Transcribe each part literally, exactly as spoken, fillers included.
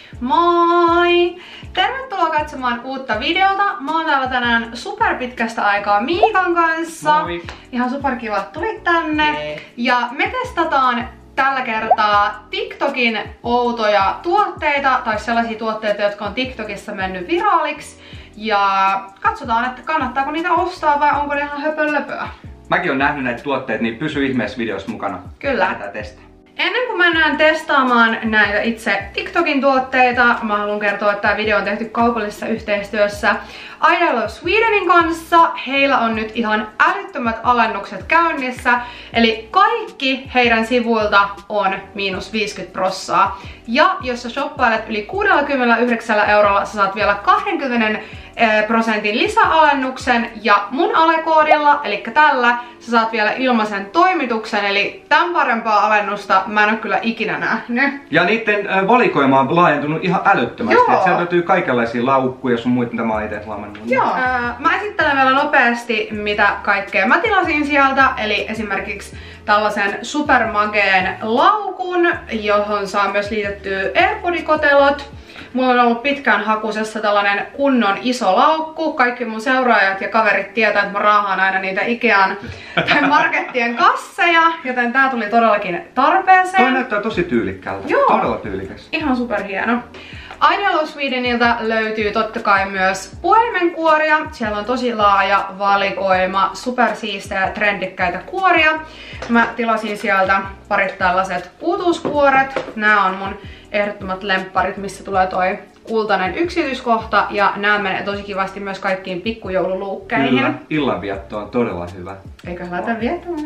Moi! Tervetuloa katsomaan uutta videota. Mä oon täällä tänään super pitkästä aikaa Miikan kanssa. Moi! Ihan super kiva, että tulit tänne. Jee. Ja me testataan tällä kertaa TikTokin outoja tuotteita tai sellaisia tuotteita, jotka on TikTokissa mennyt viraaliksi. Ja katsotaan, että kannattaako niitä ostaa vai onko ne ihan höpönlöpöä. Mäkin oon nähnyt näitä tuotteita, niin pysy ihmeessä videossa mukana. Kyllä. Lähdetään testaan. Ennen kuin mennään testaamaan näitä itse TikTokin tuotteita, mä haluan kertoa, että tämä video on tehty kaupallisessa yhteistyössä I Love Swedenin kanssa. Heillä on nyt ihan älyttömät alennukset käynnissä, eli kaikki heidän sivuilta on miinus viisikymmentä prossaa. Ja jos sä shoppailet yli kuusikymmentäyhdeksän eurolla, sä saat vielä kaksikymmentä prosentin lisäalennuksen ja mun alekoodilla, eli tällä, sä saat vielä ilmaisen toimituksen, eli tämän parempaa alennusta mä en oo kyllä ikinä nähnyt. Ja niiden äh, valikoima on laajentunut ihan älyttömästi. Joo. Et sieltä löytyy kaikenlaisia laukkuja sun muita, mitä mä oon ite lamannut. Joo. Öö, mä esittelen vielä nopeasti, mitä kaikkea mä tilasin sieltä, eli esimerkiksi tällaisen supermageen laukun, johon saa myös liitettyä AirPod-kotelot. Mulla on ollut pitkään hakusessa tällainen kunnon iso laukku. Kaikki mun seuraajat ja kaverit tietää, että mä raahaan aina niitä Ikean tai markettien kasseja, joten tää tuli todellakin tarpeeseen. Toi näyttää tosi tyylikkäältä. Joo. Todella tyylikäs. Ihan superhieno. I Love Swedenilta löytyy totta kai myös puhelimenkuoria. Siellä on tosi laaja valikoima supersiistejä trendikkäitä kuoria. Mä tilasin sieltä parit tällaiset uutuuskuoret. Nää on mun ehdottomat lempparit, missä tulee toi kultainen yksityiskohta. Ja nää menee tosi kivasti myös kaikkiin pikkujoululuukkeihin. Kyllä, illanvietto on todella hyvä. Eikä lähtä viettämään.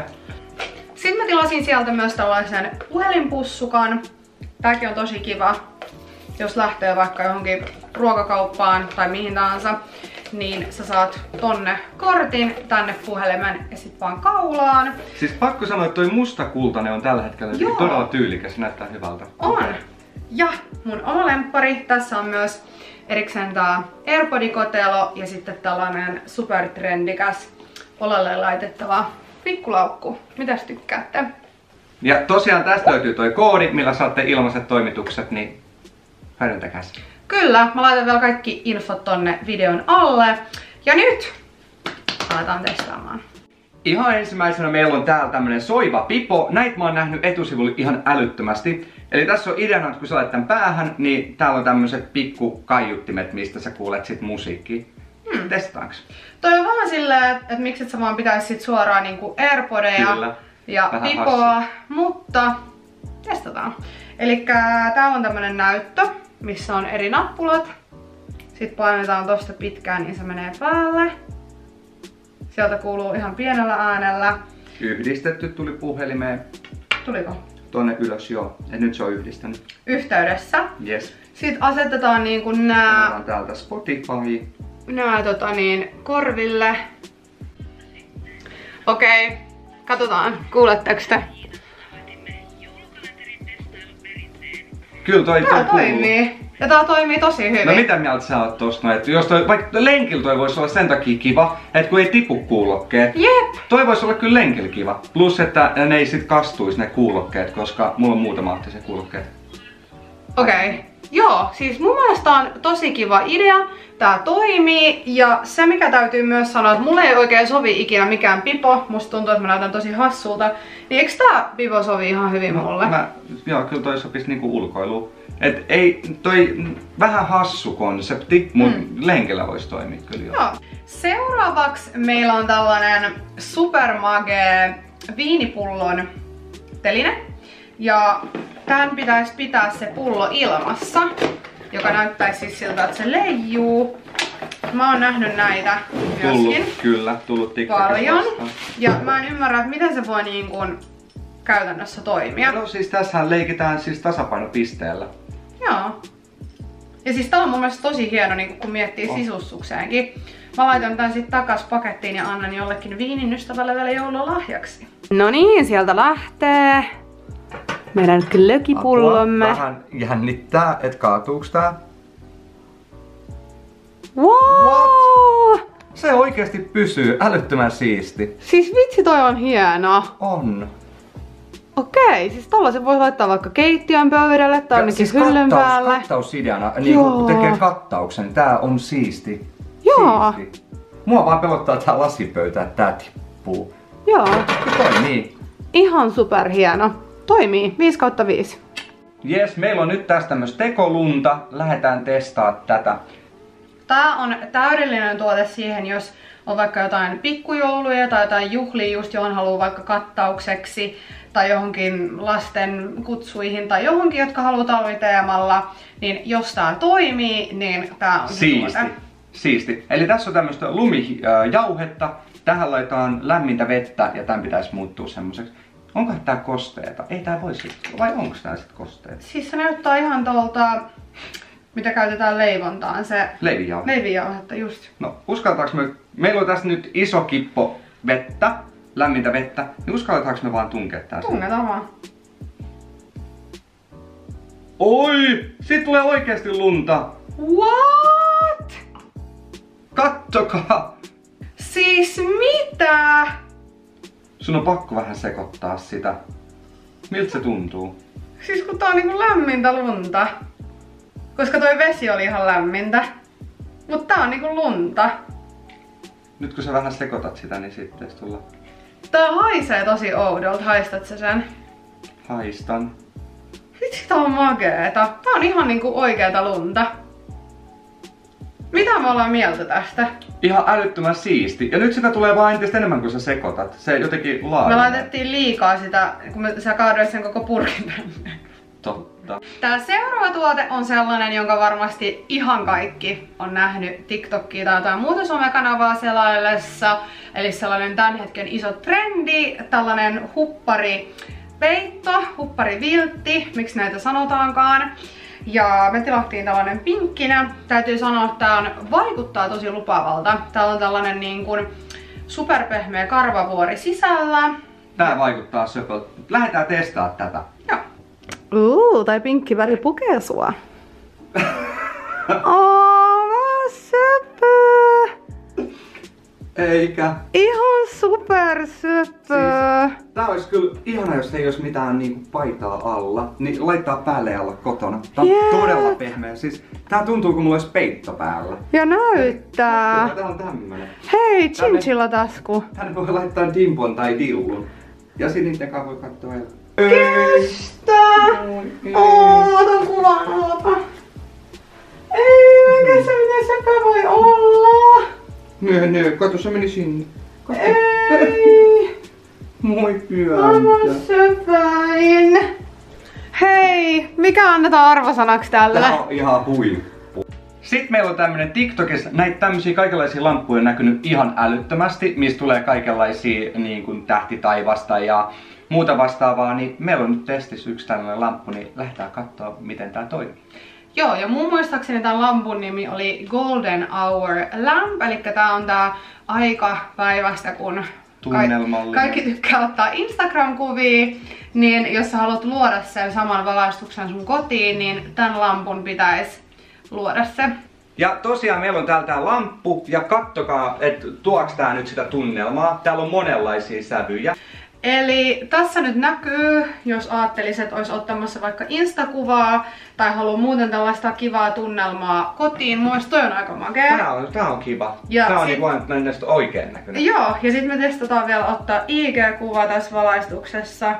Sitten mä tilasin sieltä myös tällaisen puhelinpussukan. Tääkin on tosi kiva. Jos lähtee vaikka johonkin ruokakauppaan tai mihin tahansa, niin sä saat tonne kortin tänne puhelimen ja sit vaan kaulaan. Siis pakko sanoa, että toi mustakultainen on tällä hetkellä Joo. todella tyylikäs, näyttää hyvältä. On! Ja mun oma lemppari, tässä on myös erikseen tää AirPod-kotelo ja sitten tällainen supertrendikäs olelle laitettava pikkulaukku. Mitäs tykkäätte? Ja tosiaan tästä löytyy toi koodi, millä saatte ilmaiset toimitukset, niin hyödyntäkää se. Kyllä, mä laitan vielä kaikki infot tonne videon alle. Ja nyt aletaan testaamaan. Ihan ensimmäisenä meillä on täällä tämmönen soiva pipo. Näitä mä oon nähnyt etusivulla ihan älyttömästi. Eli tässä on ideana, että kun sä laitat tän päähän, niin täällä on tämmöiset pikku kaiuttimet, mistä sä kuulet sit musiikkia. Hmm. Testaanko? Toi on vähän silleen, että et miksi et sä vaan pitäis sit suoraan niinku AirPodeja Kyllä. ja Vähän pipoa, hassu. mutta testataan. Elikkä täällä on tämmönen näyttö, missä on eri nappulat. Sitten painetaan tosta pitkään, niin se menee päälle. Sieltä kuuluu ihan pienellä äänellä. Yhdistetty tuli puhelimeen. Tuliko? Tonne ylös, joo. Ja nyt se on yhdistänyt. Yhteydessä. Yes. Sitten asetetaan niin kuin nää, Otetaan täältä Spotify. nää tota niin, korville. Okei, okay. Katsotaan. Kuuletteko te? Kyllä toi, toi Tää kuuluu. toimii. Ja tää toimii tosi hyvin. No mitä mieltä sä oot tosta? No, että jos toi, vaikka lenkillä toi voisi olla sen takia kiva, että kun ei tipu kuulokkeet. Jep. Toi voisi olla kyllä lenkillä kiva. Plus, että ne ei sit kastuisi ne kuulokkeet, koska mulla on muutama ahtiset kuulokkeet. Okei. Okay. Joo, siis mun mielestä on tosi kiva idea. Tää toimii ja se mikä täytyy myös sanoa, että mulle ei oikein sovi ikinä mikään pipo. Musta tuntuu, että mä näytän tosi hassulta. Niin eikö tää pipo sovi ihan hyvin mulle? Mä, joo, kyllä toi sopisi niinku ulkoiluun. Et ei, toi vähän hassu konsepti, mut mm. lenkillä voisi toimia kyllä joo. Joo. Seuraavaksi meillä on tällainen supermage viinipullon teline. Ja tän pitäisi pitää se pullo ilmassa, joka näyttäisi siis siltä, että se leijuu. Mä oon nähnyt näitä Tullut, myöskin kyllä, tullut TikTokissa paljon. vastaan. Ja mä en ymmärrä, että miten se voi niin kuin käytännössä toimia. No siis tässähän leikitään siis tasapainopisteellä. Joo. Ja siis tää on mun mielestä tosi hieno, niin kun miettii Oh. sisussukseenkin. Mä laitan tän sit takas pakettiin ja annan jollekin viinin ystävälle vielä joululahjaksi. No niin, sieltä lähtee meidän glögipullomme. Vähän jännittää, et kaatuuks tää? Wow! Se oikeesti pysyy, älyttömän siisti. Siis vitsi, toi on hieno. On. Okei, siis tollasen voi laittaa vaikka keittiön pöydälle tai ainakin siis hyllyn kattaus, päälle. Kattausideana, niin kun tekee kattauksen, tää on siisti. Joo. Siisti. Mua vaan pelottaa tää lasipöytä, että tää tippuu. Joo. Toimii. Ihan superhieno. Toimii. viisi kautta viisi. Jes, meillä on nyt tästä tämmöstä tekolunta. Lähdetään testaa tätä. Tää on täydellinen tuote siihen, jos on vaikka jotain pikkujouluja tai jotain juhlia, just johon haluaa vaikka kattaukseksi tai johonkin lasten kutsuihin tai johonkin, jotka haluaa talviteemalla, niin jos tää toimii, niin tää on se Siisti. tuote. Siisti. Eli tässä on tämmöstä lumijauhetta. Tähän laitetaan lämmintä vettä ja tämän pitäisi muuttua semmoiseksi. Onko tää kosteeta? Ei tää voi sit. Vai onko tää sit kosteeta? Siis se näyttää ihan tuolta, mitä käytetään leivontaan, se Leivijauhe. leivijauhetta, just. No uskaltaaks me, meillä on tässä nyt iso kippo vettä, lämmintä vettä, niin uskalletaanko me vaan tunkea tää? Tungetaan vaan. Oi! Siitä tulee oikeasti lunta! What? Kattokaa! Siis mitä? Sun on pakko vähän sekoittaa sitä. Miltä se tuntuu? Siis kun tää on niinku lämmintä lunta. Koska toi vesi oli ihan lämmintä. Mut tää on niinku lunta. Nyt kun sä vähän sekoitat sitä, niin sitten tulla. Tää haisee tosi oudolta, haistat sä sen? Haistan. Vitsi, tää on makeeta. Tää on ihan niinku oikeeta lunta. Mitä me ollaan mieltä tästä? Ihan älyttömän siisti. Ja nyt sitä tulee vaan entistä enemmän, kun sä sekoitat. Se jotenkin laajenee. Me laitettiin liikaa sitä, kun me, sä kaadoit sen koko purkin tänne. Totta. Tää seuraava tuote on sellainen, jonka varmasti ihan kaikki on nähnyt TikTokia tai jotain muuta somekanavaa selaillessa. Eli sellainen tämän hetken iso trendi, tällainen huppari peitto, huppari viltti, miksi näitä sanotaankaan. Ja me tilattiin tällainen pinkkinä. Täytyy sanoa, että tää on, vaikuttaa tosi lupaavalta. Täällä on tällainen niin kuin superpehmeä karvavuori sisällä. Tää vaikuttaa söpöltä. Lähdetään testaa tätä. Joo. Uuu, tai pinkki väri pukee sua. Aivan söpö. Eikä. Ihan super söpö. Siis, tää olisi kyllä ihana, jos ei olisi mitään niinku paitaa alla. Niin laittaa päälle ja olla kotona. Tää on Jep. todella pehmeä. Siis tää tuntuu, kun mulla olisi peitto päällä. Ja näyttää. Tää on tämmönen. Hei, chinchilla tasku. Tänne voi laittaa dimpon tai dillun. Ja sit niitten kanssa voi katsoa. Kestä! Oo, otan kuvan, oota. Ei oikein se, miten sepä voi olla. Nö, nö, kato se meni sinne. Kato. Ei. Moi Aivan pyöntä. söpäin. Hei, mikä annetaan arvosanaksi tälle? Tää on ihan huippu. Sitten meillä on tämmönen TikTokissa, näitä tämmösiä kaikenlaisia lampuja on näkynyt ihan älyttömästi, mistä tulee kaikenlaisia niin kuin tähtitaivasta ja muuta vastaavaa, niin meillä on nyt testissä yksi tällainen lamppu, niin lähdetään katsoa, miten tää toimii. Joo, ja mun muistaakseni tämän lampun nimi oli Golden Hour Lamp, eli tää on tää aika päivästä, kun Tunnelmallinen. kaikki tykkää ottaa Instagram-kuvia, niin jos sä haluat luoda sen saman valaistuksen sun kotiin, niin tämän lampun pitäisi luoda se. Ja tosiaan meillä on täällä tää lamppu, ja kattokaa, että tuoks tää nyt sitä tunnelmaa. Täällä on monenlaisia sävyjä. Eli tässä nyt näkyy, jos ajattelisit, että olisi ottamassa vaikka Insta-kuvaa tai haluaa muuten tällaista kivaa tunnelmaa kotiin. Mun mielestä toi on aika makea. Tää on, tää on kiva. Ja tää on sit- niin vain näistä oikein näköinen. Joo, ja sitten me testataan vielä ottaa I G-kuva tässä valaistuksessa.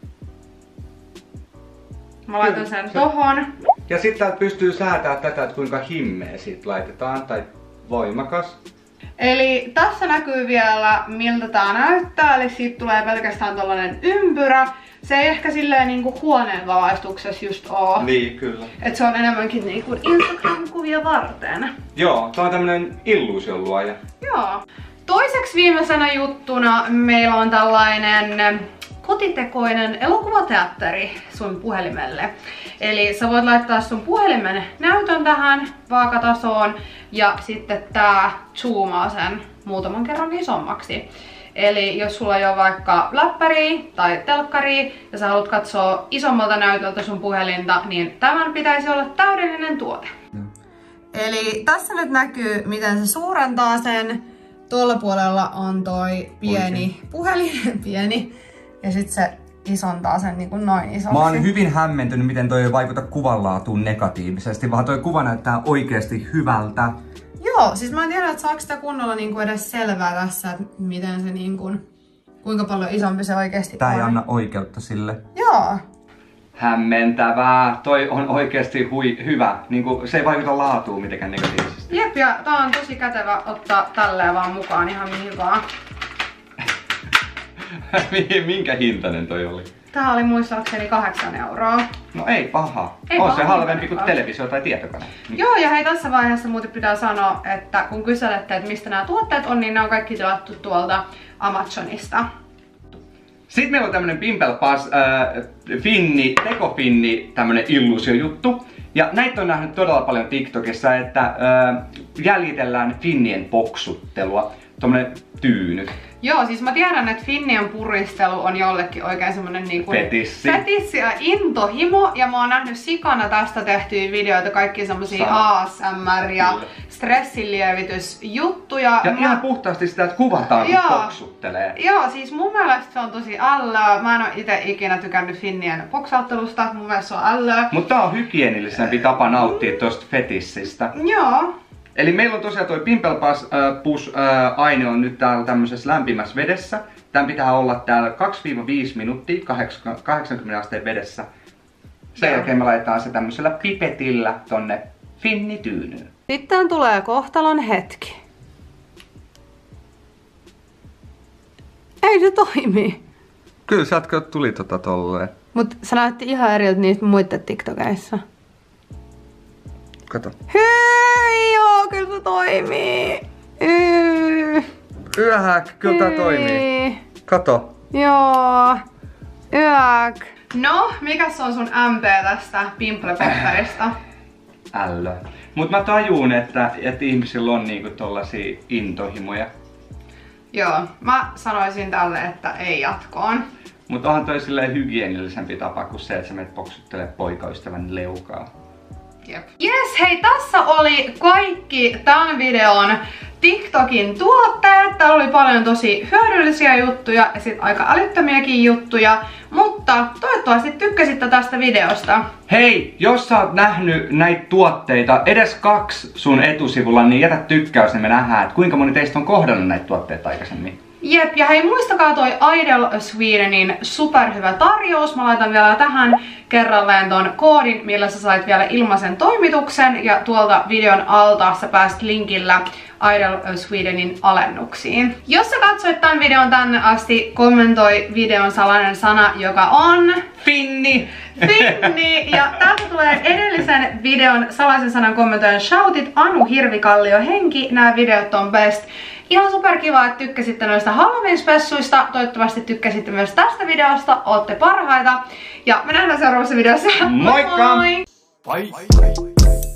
Mä laitan Kyllä, sen se- tohon. Ja sitten täältä pystyy säätämään tätä, että kuinka himmeä siitä laitetaan, tai voimakas. Eli tässä näkyy vielä miltä tää näyttää, eli siitä tulee pelkästään tollanen ympyrä. Se ei ehkä silleen niinku huoneen valaistuksessa just oo. Niin, kyllä. Et se on enemmänkin niinku Instagram-kuvia varten. Joo, tää on tämmönen illuusion luoja. Joo. Toiseksi viimeisenä juttuna meillä on tällainen kotitekoinen elokuvateatteri sun puhelimelle. Eli sä voit laittaa sun puhelimen näytön tähän vaakatasoon ja sitten tää zoomaa sen muutaman kerran isommaksi. Eli jos sulla ei ole vaikka läppäriä tai telkkaria ja sä haluat katsoa isommalta näytöltä sun puhelinta, niin tämän pitäisi olla täydellinen tuote. Mm. Eli tässä nyt näkyy, miten se suurentaa sen. Tuolla puolella on toi pieni puhelin, pieni. Ja sit se isontaa sen niin kuin noin isoksi. Mä oon hyvin hämmentynyt, miten toi ei vaikuta kuvanlaatuun negatiivisesti, vaan toi kuva näyttää oikeasti hyvältä. Joo, siis mä en tiedä, että saako sitä kunnolla niin kuin edes selvää tässä, että miten se niin kuin, kuinka paljon isompi se oikeasti Tää on. ei anna oikeutta sille. Joo. Hämmentävää. Toi on oikeasti hui, hyvä. Niinku, se ei vaikuta laatuun mitenkään negatiivisesti. Jep, ja tää on tosi kätevä ottaa tälleen vaan mukaan ihan mihin vaan. Minkä hintainen toi oli? Tää oli muistaakseni kahdeksan euroa. No ei paha. Ei on paha, se halvempi kuin hintainen. televisio tai tietokone. Joo, ja hei, tässä vaiheessa muuten pitää sanoa, että kun kyselette, että mistä nämä tuotteet on, niin ne on kaikki tilattu tuolta Amazonista. Sitten meillä on tämmönen Pimple Pass äh, Finni, tekofinni, tämmönen illuusiojuttu. Ja näitä on nähnyt todella paljon TikTokissa, että äh, jäljitellään finnien poksuttelua. Tommonen tyyny. Joo, siis mä tiedän, että finnien puristelu on jollekin oikein semmonen niinku Fetissi. fetissi ja intohimo. Ja mä oon nähnyt sikana tästä tehtyjä videoita, kaikki semmosia A S M R ja Kyllä. stressinlievitysjuttuja. Ja mä... ihan puhtaasti sitä, että kuvataan, kun Joo. poksuttelee. Joo, siis mun mielestä se on tosi ällöä. Mä en oo ite ikinä tykännyt finnien poksauttelusta. Mun mielestä se on ällöä. Mutta tää on hygienillisempi tapa nauttia tosta fetissistä. Joo. Eli meillä on tosiaan toi Pimple Pass äh, Push äh, aine on nyt täällä tämmöisessä lämpimässä vedessä. Tän pitää olla täällä kaksi viisi minuuttia kahdeksankymmentä asteen vedessä. Sen Joo. jälkeen me laitetaan se tämmöisellä pipetillä tonne finnityynyyn. Sitten tulee kohtalon hetki. Ei se toimi. Kyllä sä oot tuli tota tolleen. Mut se näytti ihan eriltä niistä muiden TikTokeissa. Kato. Hei, joo, kyllä se toimii. Yy. Yöhäk, kyllä tää Hyi. toimii. Kato. Joo. Yök. No, mikäs on sun M P tästä Pimple Pepperista? Ällö. Mut mä tajuun, että, että ihmisillä on niinku tollasia intohimoja. Joo, mä sanoisin tälle, että ei jatkoon. Mut onhan toi silleen hygienillisempi tapa kuin se, että sä menet poksuttelee poikaystävän leukaa. Jep. Yes, hei, tässä oli kaikki tämän videon TikTokin tuotteet. Täällä oli paljon tosi hyödyllisiä juttuja ja sit aika älyttömiäkin juttuja. Mutta toivottavasti tykkäsitte tästä videosta. Hei, jos sä oot nähnyt näitä tuotteita edes kaksi sun etusivulla, niin jätä tykkäys, niin me nähdään, että kuinka moni teistä on kohdannut näitä tuotteita aikaisemmin. Jep, ja hei, muistakaa toi Idol Swedenin superhyvä tarjous. Mä laitan vielä tähän kerralleen ton koodin, millä sä sait vielä ilmaisen toimituksen. Ja tuolta videon alta sä pääst linkillä Idol Swedenin alennuksiin. Jos sä katsoit tän videon tänne asti, kommentoi videon salainen sana, joka on... Finni! Finni! Ja täältä tulee edellisen videon salaisen sanan kommentoijan shoutit Anu Hirvikallio Henki. Nämä videot on best. Ihan superkiva, että tykkäsitte noista Halloween-spessuista. Toivottavasti tykkäsitte myös tästä videosta. Ootte parhaita. Ja me nähdään seuraavassa videossa. Moikka! Moi moi! Bye!